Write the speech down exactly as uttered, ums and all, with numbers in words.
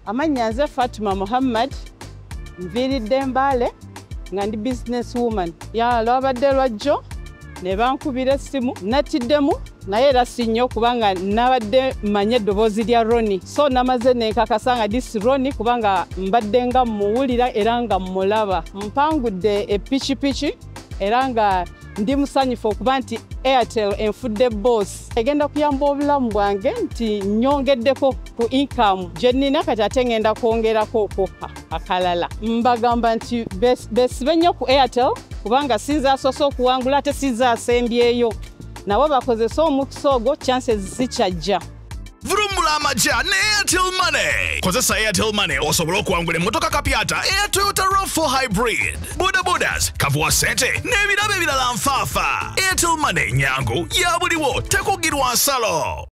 Amanya nze Fatuma Muhammad nviridde Mbale nga ndi business woman. Ya lwabadde lwajjo ne bankubira essimu natiddemu naye era si nnyo kubanga nabadde manye eddoboozi lya Ronnie. So namaze nenkakasa nga disi Ronnie kubanga mbadde nga muwulira era nga mulaba. Mpangudde epikipiki era nga ndi musanyufu okuba nti Airtel enfudde boss. Egenda kuyamba obulamu bwange nti nyongeddeko ku income gye nnina kati ate ngenda kwongerako akalala. Mbagamba nti besibe nnyo ku Airtel kubanga sinza asoose okuwangula ate sinza asembyeyo. Nabo bakozesa omukisa ogwo chances zikyajja. Vurumula amajja ne Airtel Money. Kozesa Airtel Money osobola okuwangula emmotoka kapyata Air Toyota RAV four Hybrid. Boda Bodas, kavuwa sente n'ebirabo ebirala nfaafa. Airtel Money nyangu ya buliwo tekugirwa nsalo.